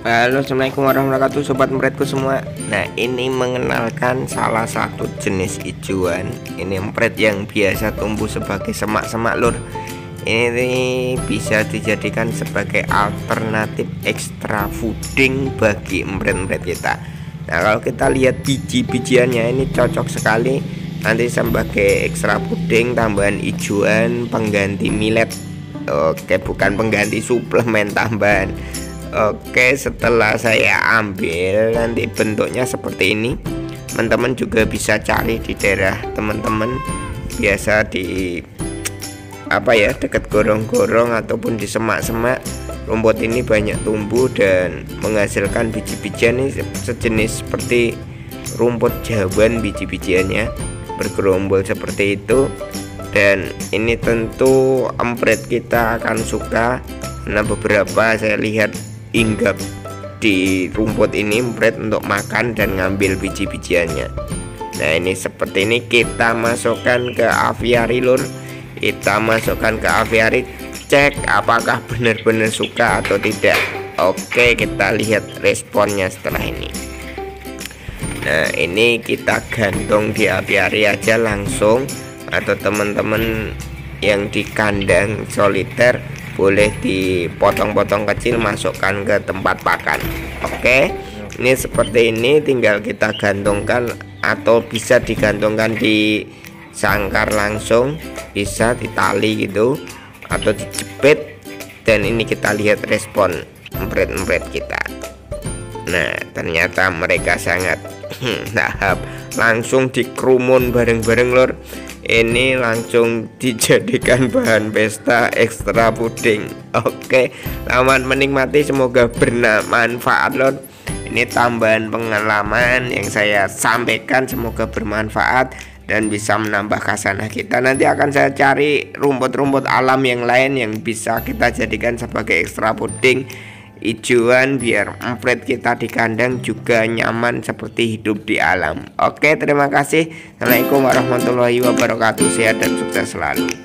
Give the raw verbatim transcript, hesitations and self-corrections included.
Halo, assalamualaikum warahmatullahi wabarakatuh, sobat empretku semua. Nah, ini mengenalkan salah satu jenis ijuan. Ini empret yang biasa tumbuh sebagai semak-semak lur. Ini bisa dijadikan sebagai alternatif extra fooding bagi empret-empret kita. Nah, kalau kita lihat biji-bijiannya ini cocok sekali nanti sebagai extra fooding, tambahan ijuan, pengganti millet. Oke, bukan pengganti suplemen tambahan. Oke, setelah saya ambil nanti bentuknya seperti ini. Teman-teman juga bisa cari di daerah teman-teman, biasa di apa ya, dekat gorong-gorong ataupun di semak-semak. Rumput ini banyak tumbuh dan menghasilkan biji-bijian ini sejenis seperti rumput jawan, biji-bijiannya bergerombol seperti itu. Dan ini tentu empret kita akan suka. Nah, beberapa saya lihat hinggap di rumput ini empret untuk makan dan ngambil biji-bijiannya. Nah, ini seperti ini kita masukkan ke aviari lur. Kita masukkan ke aviari, cek apakah benar-benar suka atau tidak. Oke, kita lihat responnya setelah ini. Nah, ini kita gantung di aviari aja langsung, atau teman-teman yang di kandang soliter boleh dipotong-potong kecil, masukkan ke tempat pakan. Oke, ini seperti ini, tinggal kita gantungkan atau bisa digantungkan di sangkar langsung, bisa ditali gitu atau dijepit. Dan ini kita lihat respon empret-empret kita. Nah, ternyata mereka sangat tahap langsung dikerumun bareng-bareng lor. Ini langsung dijadikan bahan pesta ekstra puding. Oke, selamat menikmati, semoga bermanfaat lor. Ini tambahan pengalaman yang saya sampaikan, semoga bermanfaat dan bisa menambah khasanah kita. Nanti akan saya cari rumput-rumput alam yang lain yang bisa kita jadikan sebagai ekstra puding ijuan, biar empret kita di kandang juga nyaman seperti hidup di alam. Oke, terima kasih. Assalamualaikum warahmatullahi wabarakatuh. Sehat dan sukses selalu.